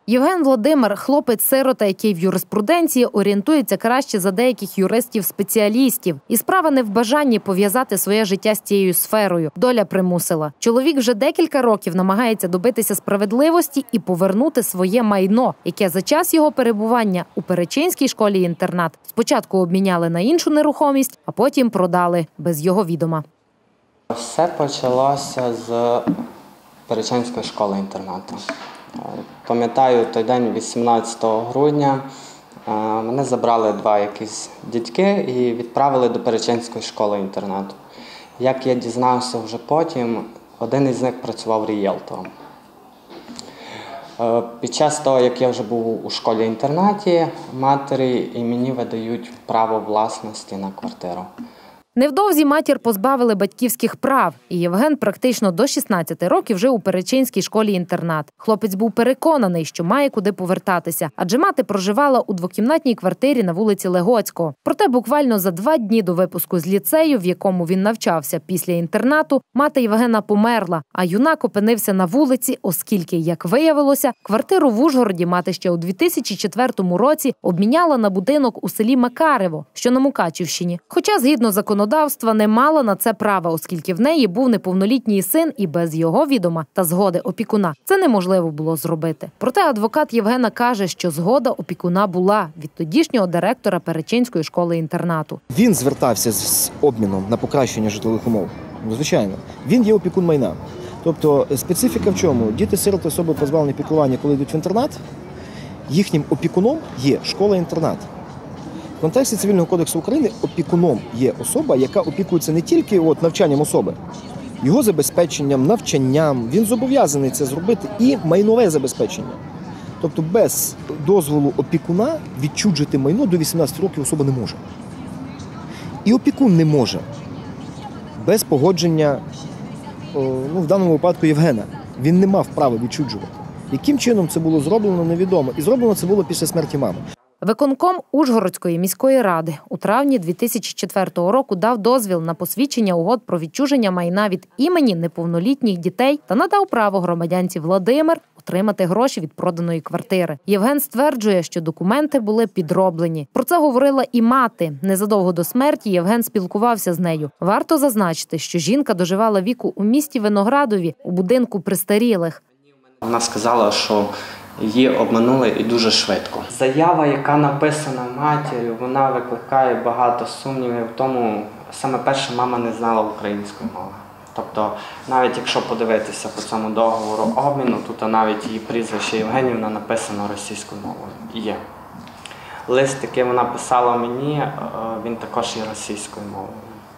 Євген Володимир – хлопець-сирота, який в юриспруденції орієнтується краще за деяких юристів-спеціалістів. І справа не в бажанні пов'язати своє життя з цією сферою. Доля примусила. Чоловік вже декілька років намагається добитися справедливості і повернути своє майно, яке за час його перебування у Перечинській школі-інтернат спочатку обміняли на іншу нерухомість, а потім продали без його відома. Все почалося з Перечинської школи-інтернату. Пам'ятаю, той день, 18 грудня, мене забрали два якісь дядьки і відправили до Перечинської школи-інтернату. Як я дізнався вже потім, один із них працював рієлтором. Під час того, як я вже був у школі-інтернаті, матері і мені видають право власності на квартиру. Невдовзі матір позбавили батьківських прав, і Євген практично до 16 років жив у Перечинській школі-інтернат. Хлопець був переконаний, що має куди повертатися, адже мати проживала у двокімнатній квартирі на вулиці Легоцького. Проте буквально за 2 дні до випуску з ліцею, в якому він навчався після інтернату, мати Євгена померла, а юнак опинився на вулиці, оскільки, як виявилося, квартиру в Ужгороді мати ще у 2004 році обміняла на будинок у селі Макарево, що на Мукачівщині. Хоча, згідно законодавства, не мала на це права, оскільки в неї був неповнолітній син і без його відома та згоди опікуна це неможливо було зробити. Проте адвокат Євгена каже, що згода опікуна була від тодішнього директора Перечинської школи-інтернату. Він звертався з обміном на покращення житлових умов. Звичайно, він є опікун майна. Тобто специфіка в чому? Діти-сироти, особи позбавлені піклування, коли йдуть в інтернат, їхнім опікуном є школа-інтернат. В контексті Цивільного кодексу України опікуном є особа, яка опікується не тільки навчанням особи, його забезпеченням, навчанням. Він зобов'язаний це зробити і майнове забезпечення. Тобто без дозволу опікуна відчужити майно до 18 років особа не може. І опікун не може без погодження, в даному випадку, Євгена. Він не мав права відчужувати. Яким чином це було зроблено, невідомо. І зроблено це було після смерті мами. Виконком Ужгородської міської ради у травні 2004 року дав дозвіл на посвідчення угод про відчуження майна від імені неповнолітніх дітей та надав право громадянці Володимир отримати гроші від проданої квартири. Євген стверджує, що документи були підроблені. Про це говорила і мати. Незадовго до смерті Євген спілкувався з нею. Варто зазначити, що жінка доживала віку у місті Виноградові у будинку престарілих. Вона сказала, що її обманули і дуже швидко. Заява, яка написана матір'ю, вона викликає багато сумнівів в тому, саме перше, мама не знала української мови. Тобто, навіть якщо подивитися по цьому договору обміну, тут навіть її прізвище Євгенівна написано російською мовою. Є. Лист, який вона писала мені, він також є російською мовою.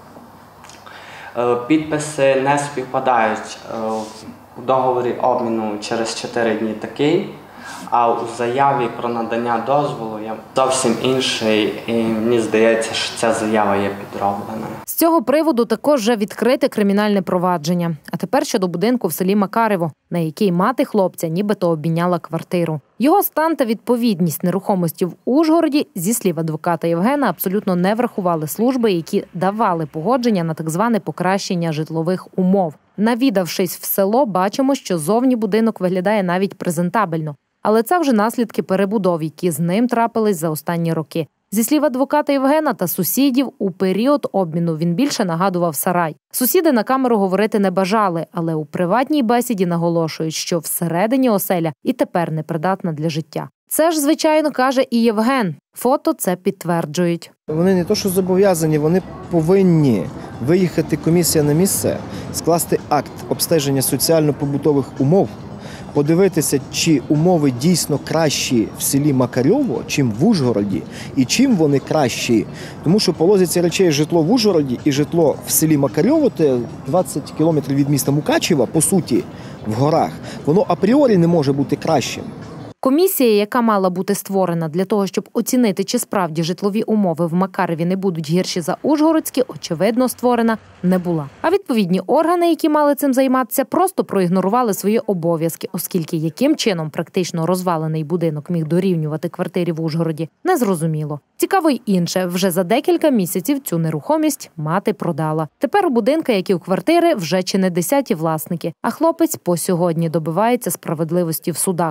Підписи не співпадають. У договорі обміну через 4 дні такий, а у заяві про надання дозволу є зовсім інший, і мені здається, що ця заява є підроблена. З цього приводу також вже відкрите кримінальне провадження. А тепер щодо будинку в селі Макарево, на який мати хлопця нібито обміняла квартиру. Його стан та відповідність нерухомості в Ужгороді, зі слів адвоката Євгена, абсолютно не врахували служби, які давали погодження на так зване покращення житлових умов. Навідавшись в село, бачимо, що зовні будинок виглядає навіть презентабельно. Але це вже наслідки перебудов, які з ним трапились за останні роки. Зі слів адвоката Євгена та сусідів, у період обміну він більше нагадував сарай. Сусіди на камеру говорити не бажали, але у приватній бесіді наголошують, що всередині оселя і тепер непридатна для життя. Це ж, звичайно, каже і Євген. Фото це підтверджують. Вони не то що зобов'язані, вони повинні виїхати комісія на місце, скласти акт обстеження соціально-побутових умов, подивитися, чи умови дійсно кращі в селі Макарьово, чим в Ужгороді, і чим вони кращі. Тому що по логіці речей житло в Ужгороді і житло в селі Макарьово, це 20 кілометрів від міста Мукачева, по суті, в горах, воно апріорі не може бути кращим. Комісія, яка мала бути створена для того, щоб оцінити, чи справді житлові умови в Макареві не будуть гірші за ужгородські, очевидно, створена не була. А відповідні органи, які мали цим займатися, просто проігнорували свої обов'язки, оскільки яким чином практично розвалений будинок міг дорівнювати квартирі в Ужгороді, незрозуміло. Цікаво й інше, вже за декілька місяців цю нерухомість мати продала. Тепер у будинка, як і у квартири, вже чи не 10-ті власники, а хлопець по сьогодні добивається справедливості в судах.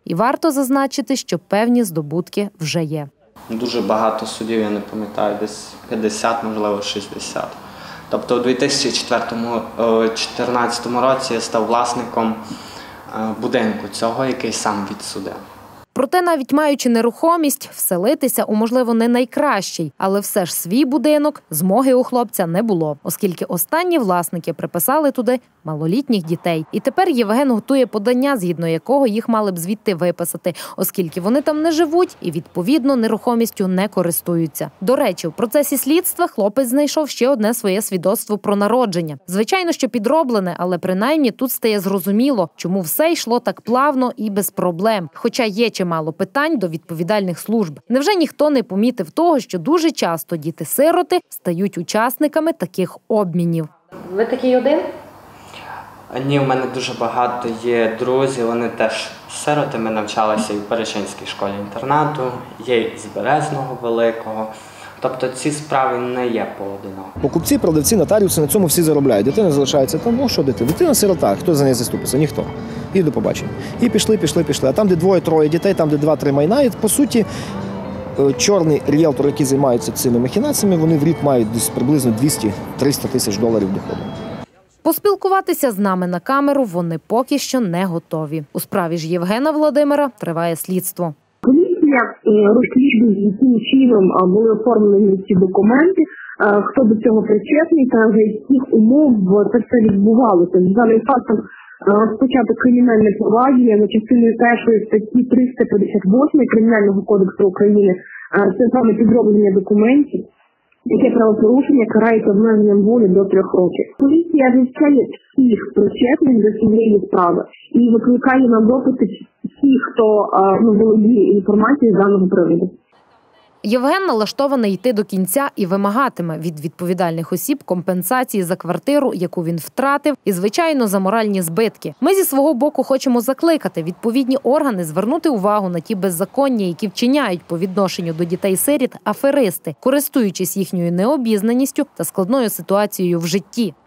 І варто зазначити, що певні здобутки вже є. Дуже багато судів, я не пам'ятаю, десь 50, можливо, 60. Тобто у 2014 році я став власником будинку цього, який сам відсудив. Проте, навіть маючи нерухомість, вселитися у, можливо, не найкращий, але все ж свій будинок змоги у хлопця не було, оскільки останні власники приписали туди малолітніх дітей. І тепер Євген готує подання, згідно якого їх мали б звідти виписати, оскільки вони там не живуть і, відповідно, нерухомістю не користуються. До речі, в процесі слідства хлопець знайшов ще одне своє свідоцтво про народження. Звичайно, що підроблене, але принаймні тут стає зрозуміло, чому все йшло так плавно і без проблем. Хоча є чимало питань до відповідальних служб. Невже ніхто не помітив того, що дуже часто діти-сироти стають учасниками таких обмінів? Ви такий один? Ні, в мене дуже багато є друзів, вони теж сироти, ми навчалися і в Перечинській школі-інтернату, є і з Березного Великого. Тобто ці справи не є поодинокі. Покупці, продавці, нотаріуси на цьому всі заробляють. Дитина залишається там, ну що дитина? Дитина-сирота, хто за неї заступиться? Ніхто. І до побачення. І пішли. А там, де 2-3 дітей, там, де 2-3 майна, і, по суті, чорний ріелтор, який займається цими махінаціями, вони в рік мають десь приблизно 200-300 тисяч доларів доходу. Поспілкуватися з нами на камеру вони поки що не готові. У справі ж Євгена Володимира триває слідство. Комісія розслідує, яким чином були оформлені ці документи, хто до цього причетний та за яких умов це все відбувалося. За даним фактом розпочато кримінальне провадження за частиною першої статті 358 Кримінального кодексу України. Це саме підроблення документів. Таке правопорушення карається обмеженням волі до 3 років. Поліція вивчає всіх причетних до цієї справи і викликає на допити всіх, хто володіє інформацією з даного приводу. Євген налаштований йти до кінця і вимагатиме від відповідальних осіб компенсації за квартиру, яку він втратив, і, звичайно, за моральні збитки. Ми зі свого боку хочемо закликати відповідні органи звернути увагу на ті беззаконня, які вчиняють по відношенню до дітей-сиріт аферисти, користуючись їхньою необізнаністю та складною ситуацією в житті.